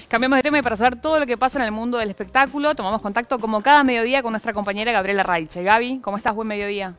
Cambiamos de tema y para saber todo lo que pasa en el mundo del espectáculo, tomamos contacto como cada mediodía con nuestra compañera Gabriela Raiche. Gaby, ¿cómo estás? Buen mediodía.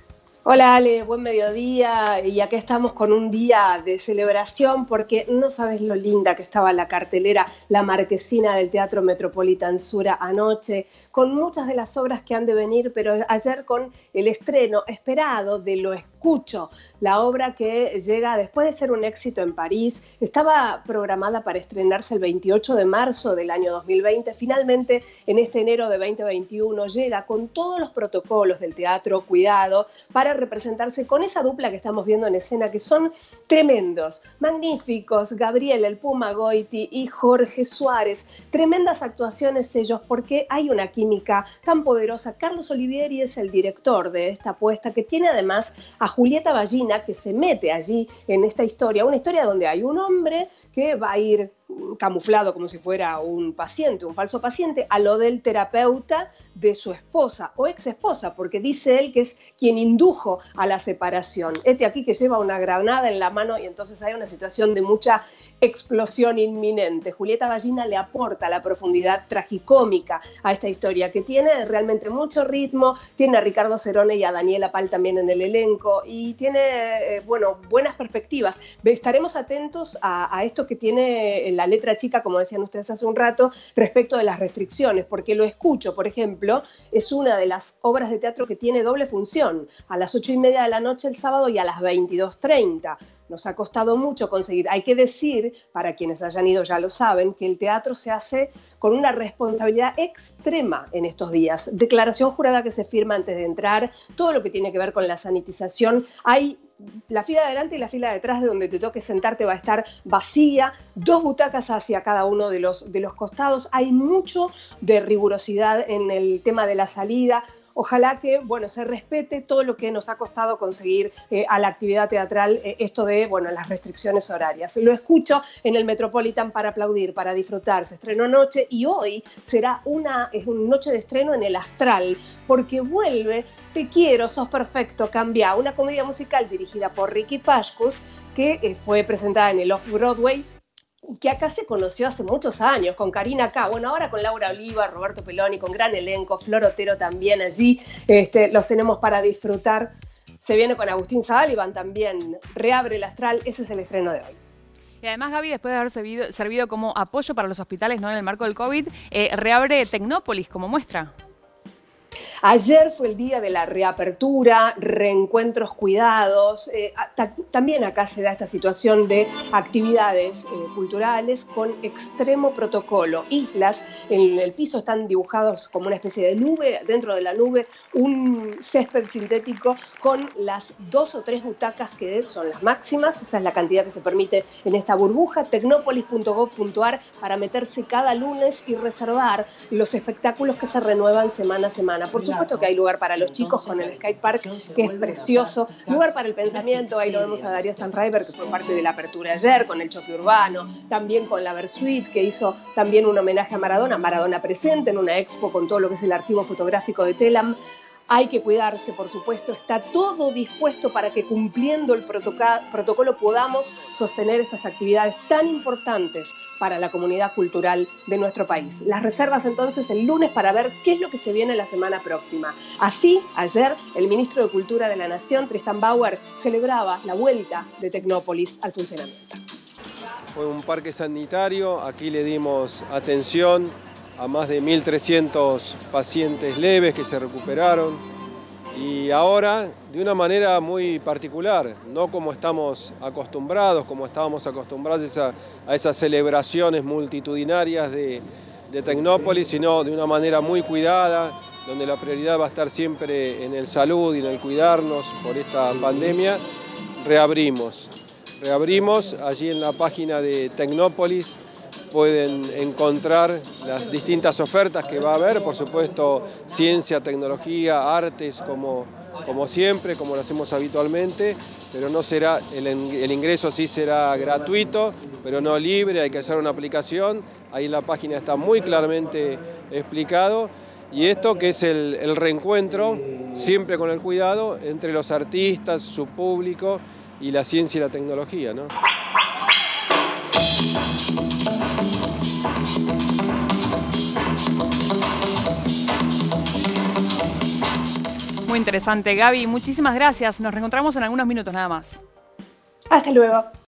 Hola Ale, buen mediodía, y acá estamos con un día de celebración porque no sabes lo linda que estaba la cartelera, la marquesina del Teatro Metropolitan Sur anoche, con muchas de las obras que han de venir, pero ayer con el estreno esperado de Lo Escucho, la obra que llega después de ser un éxito en París, estaba programada para estrenarse el 28 de marzo del año 2020, finalmente en este enero de 2021 llega con todos los protocolos del teatro cuidado para representarse con esa dupla que estamos viendo en escena, que son tremendos, magníficos, Gabriel el Puma Goiti y Jorge Suárez. Tremendas actuaciones ellos porque hay una química tan poderosa. Carlos Olivieri es el director de esta apuesta, que tiene además a Julieta Ballina, que se mete allí en esta historia, una historia donde hay un hombre que va a ir camuflado como si fuera un paciente, un falso paciente, a lo del terapeuta de su esposa o ex esposa, porque dice él que es quien indujo a la separación. Este aquí que lleva una granada en la mano y entonces hay una situación de mucha explosión inminente. Julieta Ballina le aporta la profundidad tragicómica a esta historia, que tiene realmente mucho ritmo, tiene a Ricardo Cerone y a Daniela Pal también en el elenco y tiene, buenas perspectivas. Estaremos atentos a esto que tiene la letra chica, como decían ustedes hace un rato, respecto de las restricciones, porque Lo Escucho, por ejemplo, es una de las obras de teatro que tiene doble función, a las 8:30 de la noche el sábado y a las 22:30. Nos ha costado mucho conseguir. Hay que decir, para quienes hayan ido ya lo saben, que el teatro se hace con una responsabilidad extrema en estos días. Declaración jurada que se firma antes de entrar, todo lo que tiene que ver con la sanitización. Hay la fila de adelante y la fila de atrás, de donde te toque sentarte, va a estar vacía, 2 butacas hacia cada uno de los costados. Hay mucho de rigurosidad en el tema de la salida. Ojalá que, se respete todo lo que nos ha costado conseguir a la actividad teatral, esto de, las restricciones horarias. Lo Escucho en el Metropolitan para aplaudir, para disfrutar. Se estrenó anoche y hoy será una noche de estreno en el Astral, porque vuelve Te Quiero, Sos Perfecto, Cambia, una comedia musical dirigida por Ricky Pascus, que fue presentada en el Off-Broadway, que acá se conoció hace muchos años, con Karina K, ahora con Laura Oliva, Roberto Peloni, con gran elenco, Flor Otero también allí, los tenemos para disfrutar. Se viene con Agustín Sullivan también, reabre el Astral, ese es el estreno de hoy. Y además, Gaby, después de haber servido como apoyo para los hospitales, ¿no?, en el marco del COVID, reabre Tecnópolis como muestra. Ayer fue el día de la reapertura, reencuentros cuidados. También acá se da esta situación de actividades culturales con extremo protocolo. Islas, en el piso están dibujados como una especie de nube, dentro de la nube un césped sintético con las 2 o 3 butacas que son las máximas. Esa es la cantidad que se permite en esta burbuja. Tecnopolis.gov.ar para meterse cada lunes y reservar los espectáculos que se renuevan semana a semana. Por supuesto que hay lugar para los chicos con el skate park, que es precioso, lugar para el pensamiento. Ahí lo vemos a Darío Stanraiver, que fue parte de la apertura ayer, con el choque urbano, también con la Versuit, que hizo también un homenaje a Maradona presente en una expo con todo lo que es el archivo fotográfico de Telam. Hay que cuidarse, por supuesto, está todo dispuesto para que, cumpliendo el protocolo, podamos sostener estas actividades tan importantes para la comunidad cultural de nuestro país. Las reservas entonces el lunes para ver qué es lo que se viene la semana próxima. Así, ayer, el ministro de Cultura de la Nación, Tristan Bauer, celebraba la vuelta de Tecnópolis al funcionamiento. Fue un parque sanitario, aquí le dimos atención a más de 1.300 pacientes leves que se recuperaron, y ahora de una manera muy particular, no como estamos acostumbrados, como estábamos acostumbrados a esas celebraciones multitudinarias de Tecnópolis, sino de una manera muy cuidada, donde la prioridad va a estar siempre en el salud y en el cuidarnos por esta pandemia. Reabrimos allí en la página de Tecnópolis. Pueden encontrar las distintas ofertas que va a haber, por supuesto, ciencia, tecnología, artes, como siempre, como lo hacemos habitualmente, pero no será, el ingreso sí será gratuito, pero no libre, hay que hacer una aplicación. Ahí en la página está muy claramente explicado. Y esto que es el reencuentro, siempre con el cuidado, entre los artistas, su público y la ciencia y la tecnología, ¿no? Muy interesante, Gaby. Muchísimas gracias. Nos reencontramos en algunos minutos nada más. Hasta luego.